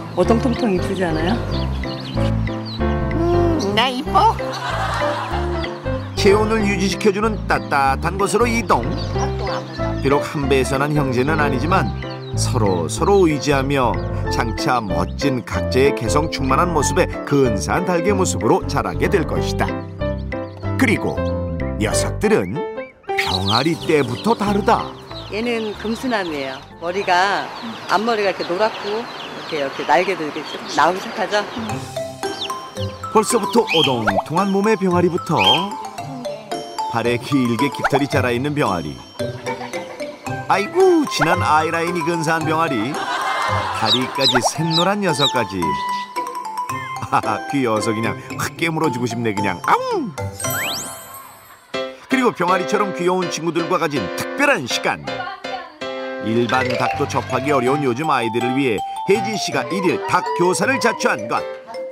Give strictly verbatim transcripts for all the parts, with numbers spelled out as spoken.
오동통통 이쁘지 않아요? 음, 나 이뻐. 체온을 유지시켜주는 따뜻한 곳으로 이동. 비록 한 배에서 난 형제는 아니지만 서로 서로 의지하며 장차 멋진 각자의 개성 충만한 모습에 근사한 달개 모습으로 자라게 될 것이다. 그리고 녀석들은 병아리 때부터 다르다. 얘는 금수남이에요. 머리가 앞머리가 이렇게 노랗고 이렇게 이렇게 날개도 이렇게 쭉 나오기 시작하죠. 벌써부터 오동통한 몸의 병아리부터 발에 길게 깃털이 자라있는 병아리. 아이고 진한 아이라인이 근사한 병아리. 다리까지 샛노란 녀석까지. 하하 귀여워서 그냥 확 깨물어주고 싶네 그냥. 아웅. 그리고 병아리처럼 귀여운 친구들과 가진 특별한 시간. 일반 닭도 접하기 어려운 요즘 아이들을 위해 혜진 씨가 일일 닭 교사를 자처한 것.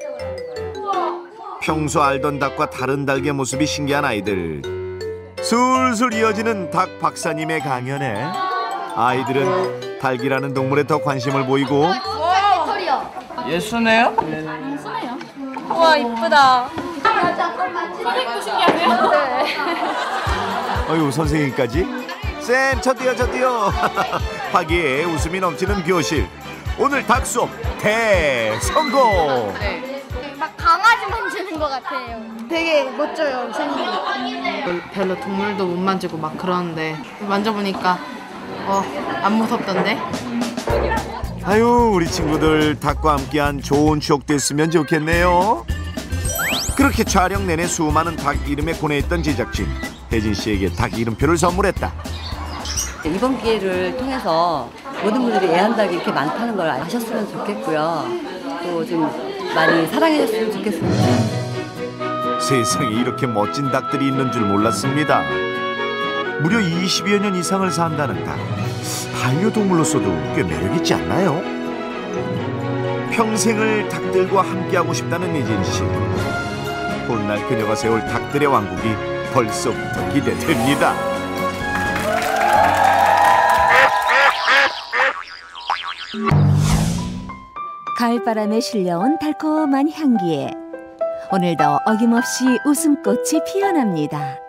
평소 알던 닭과 다른 닭의 모습이 신기한 아이들. 술술 이어지는 닭 박사님의 강연에 아이들은 닭이라는 동물에 더 관심을 보이고. 예수네요? 예수네요. 우와 이쁘다. 선생님도 신기하네요. 네. 어휴 선생님까지? 쌤 저도요 저도요. 화기애애 웃음이 넘치는 교실. 오늘 닭 수업 대성공. 네. 막 강아지 만지는 것 같아요. 되게 멋져요 생긴. 별로 동물도 못 만지고 막 그러는데 만져보니까 어, 안 무섭던데? 아유 우리 친구들 닭과 함께한 좋은 추억 됐으면 좋겠네요. 그렇게 촬영 내내 수많은 닭 이름에 고뇌했던 제작진. 혜진 씨에게 닭 이름표를 선물했다. 이번 기회를 통해서 모든 분들이 애완닭이 이렇게 많다는 걸 아셨으면 좋겠고요. 또 좀 많이 사랑해줬으면 좋겠습니다. 세상에 이렇게 멋진 닭들이 있는 줄 몰랐습니다. 무려 이십여 년 이상을 산다는 닭. 반려동물로서도 꽤 매력있지 않나요? 평생을 닭들과 함께하고 싶다는 혜진 씨. 훗날 그녀가 세울 닭들의 왕국이 벌써부터 기대됩니다. 가을바람에 실려온 달콤한 향기에 오늘도 어김없이 웃음꽃이 피어납니다.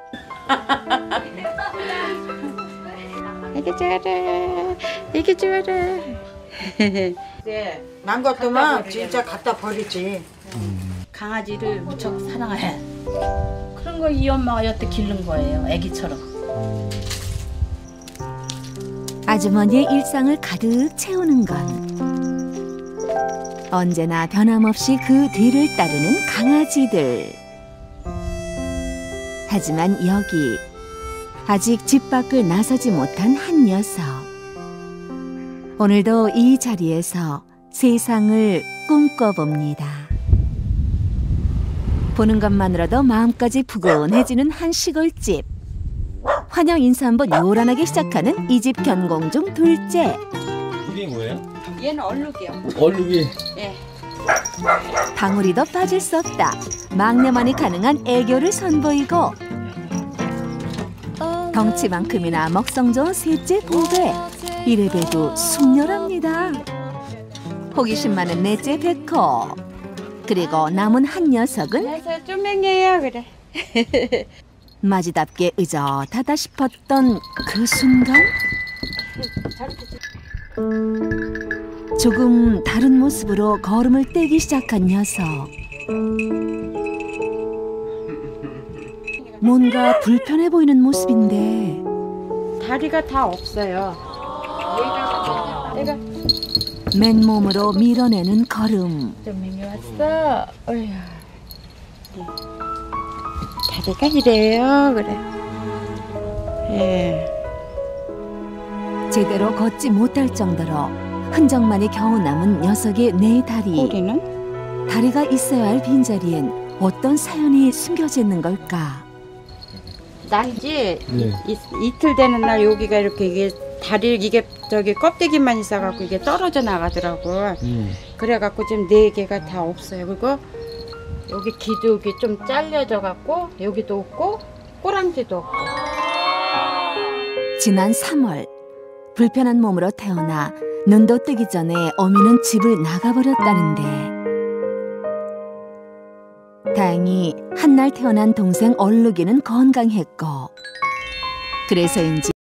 이게 좋아라. 이게 좋아라. 네, 난 것도만 진짜 갖다 버리지. 강아지를 무척 사랑해. 그런 거 이 엄마가 여태 기른 거예요. 애기처럼. 아주머니의 일상을 가득 채우는 건 언제나 변함없이 그 뒤를 따르는 강아지들. 하지만 여기 아직 집 밖을 나서지 못한 한 녀석. 오늘도 이 자리에서 세상을 꿈꿔봅니다. 보는 것만으로도 마음까지 푸근해지는 한 시골집. 환영 인사 한번 요란하게 시작하는 이 집 견공중 둘째. 이게 뭐예요? 얘는 얼룩이요. 얼룩이. 예. 방울이도 빠질 수 없다. 막내만이 가능한 애교를 선보이고 덩치만큼이나 먹성 좋은 셋째 보배. 이래봬도 숙녀랍니다. 호기심 많은 넷째 백호. 그리고 남은 한 녀석은 그래서 좀 맹해요 그래. 마지답게 의젓하다 싶었던 그 순간 조금 다른 모습으로 걸음을 떼기 시작한 녀석. 뭔가 불편해 보이는 모습인데 다리가 다 없어요. 내가 맨몸으로 밀어내는 걸음. 좀 맹해 왔어. 어휴. 다리가 이래요 그래. 예. 제대로 걷지 못할 정도로 흔적만이 겨우 남은 녀석의 네 다리. 꼬리는? 다리가 있어야 할 빈자리엔 어떤 사연이 숨겨져 있는 걸까? 난지 네. 이, 이틀 되는 날 여기가 이렇게 이게 다리 이게 저기 껍데기만 있어갖고 이게 떨어져 나가더라고. 음. 그래갖고 지금 네 개가 다 없어요. 그리고 여기 귀도 여기 좀 잘려져 갖고 여기도 없고 꼬랑지도 없고. 지난 삼월 불편한 몸으로 태어나 눈도 뜨기 전에 어미는 집을 나가버렸다는데 다행히 한날 태어난 동생 얼룩이는 건강했고 그래서인지